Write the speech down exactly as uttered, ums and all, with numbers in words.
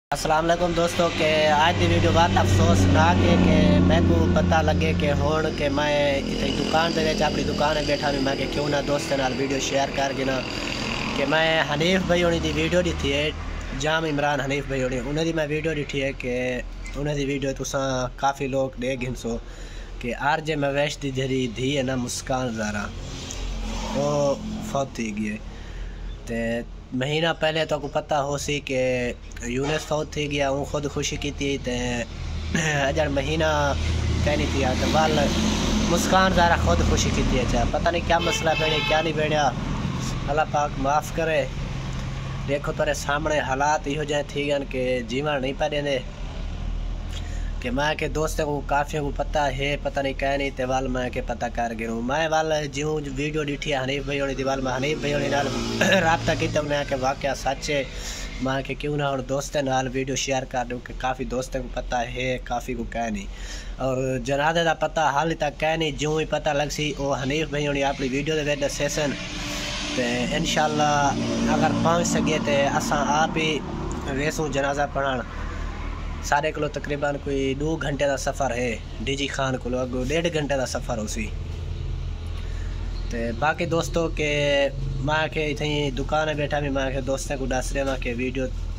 अस्सलाम वालेकुम दोस्तों के आज की वीडियो बहुत अफसोसनाक है कि मैं को पता लगे कि हुण के मैं इतनी दुकान दे अपनी दुकान बैठा भी मैं क्यों ना दोस्तों नाल वीडियो शेयर कर गिना कि मैं हनीफ भाई होनी दी वीडियो दी है जाम इमरान हनीफ भाई होनी उन्हें दी मैं वीडियो दी है कि उन्हें दी वीडियो तुसा काफ़ी लोग देख गिनसो कि आर जे मवैश दी जरी धी है ना मुस्कान ज़ारा वो फौत थी गई ते महीना पहले तो को पता हो सी कि यूनिस फौत थी गया हूँ खुद खुशी की थी ते अजर महीना कहनी थी तो वाल मुस्कान ज़ारा खुद खुशी की थी अच्छा पता नहीं क्या मसला बैठे क्या नहीं बैठा अल्लाह पाक माफ़ करे। देखो तेरे सामने हालात यो जाए थी गन के जीवन नहीं पा देने कि मैं के दोस्तों को काफ़ी को पता है पता नहीं कह नहीं ते वाल मैं के पता कर गिरूँ मैं वाल ज्यों वीडियो डिठी हनीफ भाई होनी दीवाल में हनीफ भाई होनी नाल रबता किया उन्हें के वाक़या सच है मैं के क्यों ना और दोस्तों नाल वीडियो शेयर कर दूँ कि काफ़ी दोस्तों को पता है काफ़ी को कह नहीं और जनादे का पता हाल तक कह नहीं ज्यों ही पता लग सी वो हनीफ भाई होनी अपनी वीडियो के दसेसन तो इंशाअल्लाह अगर पहुँच सके तो असा आप ही वेसूँ जनाजा पढ़ान सारे को तकरीबन कोई दो घंटे का सफ़र है डीजी खान को अगो डेढ़ घंटे का सफ़र हो सी तो बाकी दोस्तों के माँ के इतनी दुकान बैठा भी माँ के दोस्तों को दस रहे माँ के वीडियो